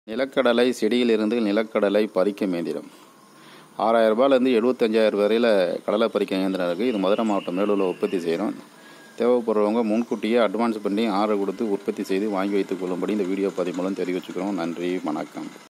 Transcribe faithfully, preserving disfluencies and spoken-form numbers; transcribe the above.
நிலக்கடலை செடியிலிருந்து நிலக்கடலை பறிக்கும் இயந்திரம் ஆறாயிரம் ரூபாயிலேருந்து எழுபத்தஞ்சாயிரம் வரையில் கடலை பறிக்க இயந்திரம் இருக்குது. இது மதுரை மாவட்டம் மேலூரில் உற்பத்தி செய்கிறோம். தேவைப்படுறவங்க முன்கூட்டியே அட்வான்ஸ் பண்ணி ஆர்டர் கொடுத்து உற்பத்தி செய்து வாங்கி வைத்துக் கொள்ளும்படி இந்த வீடியோ பதிவு மூலம் தெரிவிச்சுக்கிறோம். நன்றி, வணக்கம்.